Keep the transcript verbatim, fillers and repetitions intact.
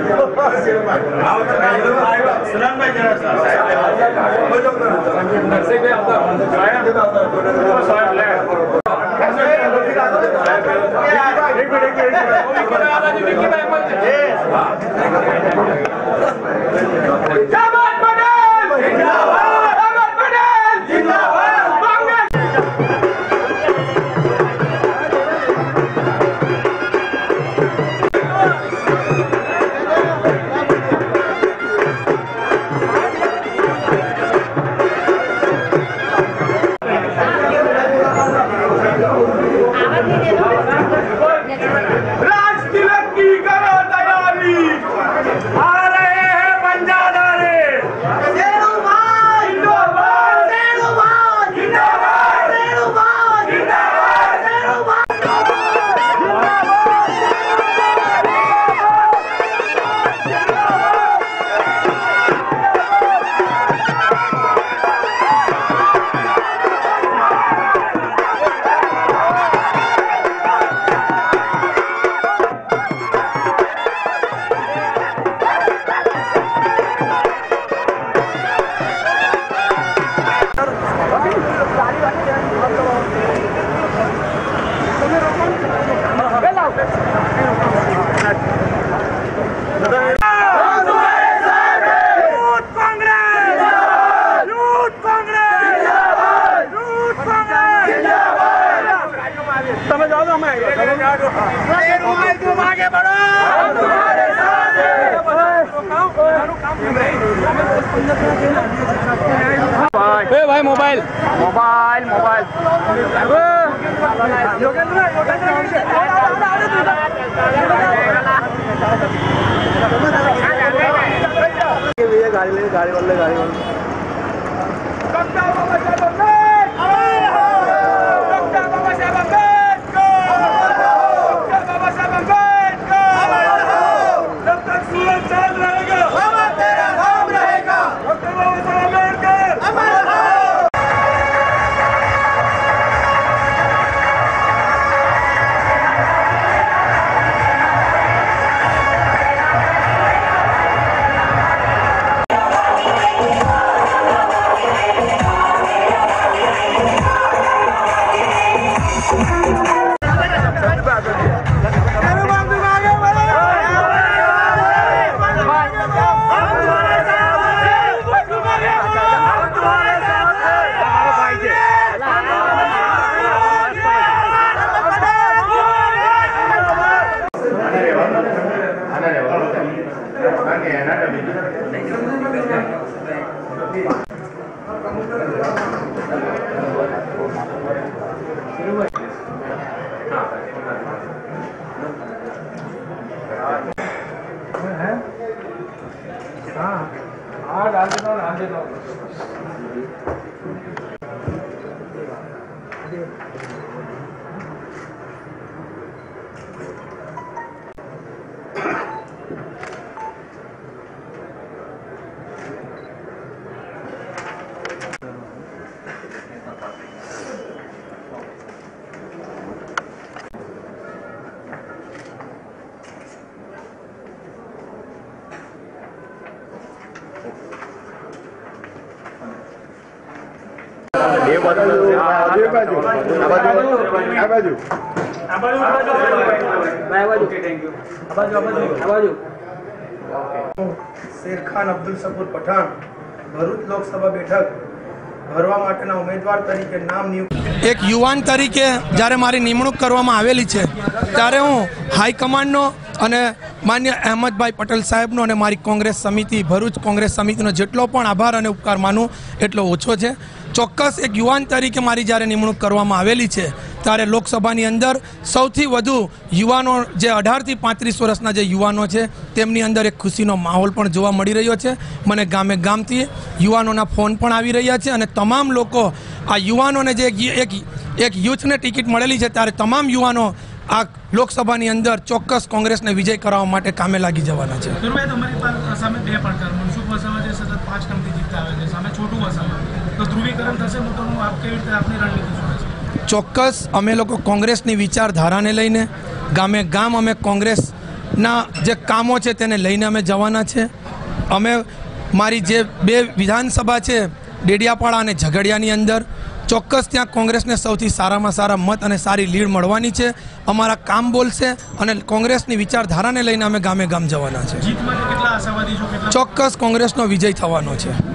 भाई mobile mobile mobile गाड़ी ले गाड़ी वाले गाड़ी वाले हाँ डाल देता हूँ डाल देता हूँ शेरखान अब्दुल शकूर पठान भरूच लोकसभा બેઠક ભરવા માટેના ઉમેદવાર તરીકે નામ નિયુક્ત એક યુવાન તરીકે જ્યારે મારી નિમણૂક કરવામાં આવેલી છે ત્યારે હું હાઈકમાન્ડનો અને માન્ય અહેમદભાઈ પટેલ સાહેબનો અને મારી કોંગ્રેસ સમિતિ ભરૂચ કોંગ્રેસ સમિતિનો જેટલો પણ આભાર અને ઉપકાર માનું એટલો ઓછો છે। ચોક્કસ એક યુવાન તરીકે મારી જ્યારે નિમણૂક કરવામાં આવેલી છે ત્યારે લોકસભાની અંદર સૌથી વધુ યુવાનો જે અઢારથી પાંત્રીસ વર્ષના જે યુવાનો છે તેમની અંદર એક ખુશીનો માહોલ પણ જોવા મળી રહ્યો છે। મને ગામે ગામથી યુવાનોના ફોન પણ આવી રહ્યા છે અને તમામ લોકો આ યુવાનોને જે એક એક યુથને ટિકિટ મળેલી છે ત્યારે તમામ યુવાનો આ લોકસભાની અંદર ચોક્કસ કોંગ્રેસને વિજય કરાવવા માટે કામે લાગી જવાના છે। ચોક્કસ અમે લોકો કોંગ્રેસની વિચારધારાને લઈને ગામે ગામ અમે કોંગ્રેસ ના જે કામો છે તેને લઈને અમે જવાના છે. અમે મારી જે બે વિધાનસભા છે ડેડિયાપાડા અને ઝઘડિયાની અંદર ચોક્કસ ત્યાં કોંગ્રેસને સૌથી સારામાં સારા મત અને સારી લીડ મળવાની છે. અમારા કામ બોલશે અને કોંગ્રેસની વિચારધારાને લઈને અમે ગામે ગામ જવાના છે. ચોક્કસ કોંગ્રેસનો વિજય થવાનો છે.